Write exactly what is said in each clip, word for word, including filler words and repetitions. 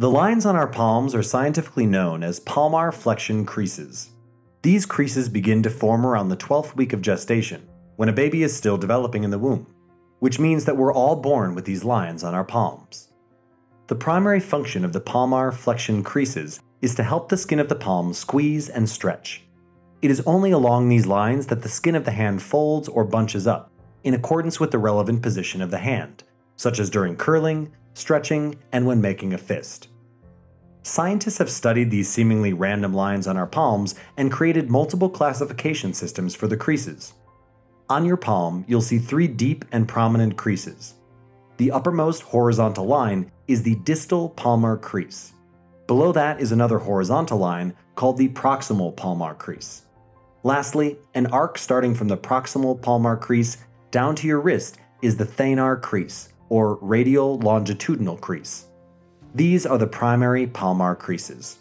The lines on our palms are scientifically known as palmar flexion creases. These creases begin to form around the twelfth week of gestation, when a baby is still developing in the womb, which means that we're all born with these lines on our palms. The primary function of the palmar flexion creases is to help the skin of the palm squeeze and stretch. It is only along these lines that the skin of the hand folds or bunches up, in accordance with the relevant position of the hand, such as during curling, stretching, and when making a fist. Scientists have studied these seemingly random lines on our palms and created multiple classification systems for the creases. On your palm, you'll see three deep and prominent creases. The uppermost horizontal line is the distal palmar crease. Below that is another horizontal line called the proximal palmar crease. Lastly, an arc starting from the proximal palmar crease down to your wrist is the thenar crease, or radial longitudinal crease. These are the primary palmar creases.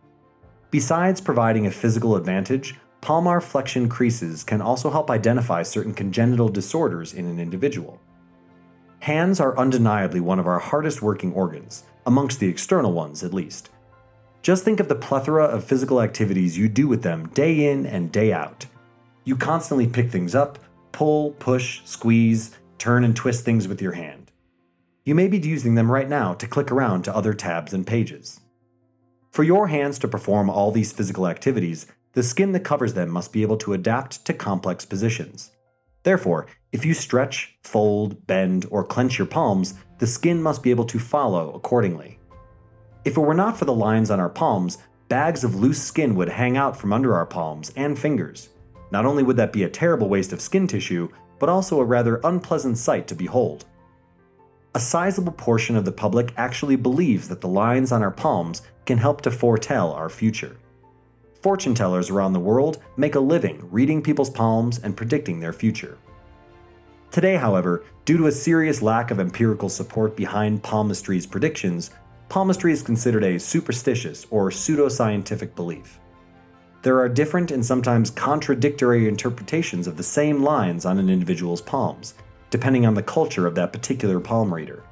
Besides providing a physical advantage, palmar flexion creases can also help identify certain congenital disorders in an individual. Hands are undeniably one of our hardest working organs, amongst the external ones at least. Just think of the plethora of physical activities you do with them day in and day out. You constantly pick things up, pull, push, squeeze, turn and twist things with your hand. You may be using them right now to click around to other tabs and pages. For your hands to perform all these physical activities, the skin that covers them must be able to adapt to complex positions. Therefore, if you stretch, fold, bend, or clench your palms, the skin must be able to follow accordingly. If it were not for the lines on our palms, bags of loose skin would hang out from under our palms and fingers. Not only would that be a terrible waste of skin tissue, but also a rather unpleasant sight to behold. A sizable portion of the public actually believes that the lines on our palms can help to foretell our future. Fortune tellers around the world make a living reading people's palms and predicting their future. Today, however, due to a serious lack of empirical support behind palmistry's predictions, palmistry is considered a superstitious or pseudoscientific belief. There are different and sometimes contradictory interpretations of the same lines on an individual's palms, depending on the culture of that particular palm reader.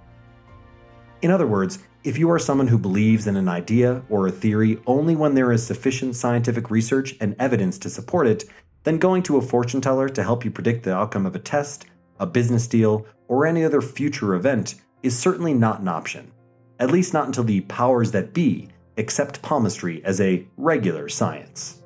In other words, if you are someone who believes in an idea or a theory only when there is sufficient scientific research and evidence to support it, then going to a fortune teller to help you predict the outcome of a test, a business deal, or any other future event is certainly not an option, at least not until the powers that be accept palmistry as a regular science.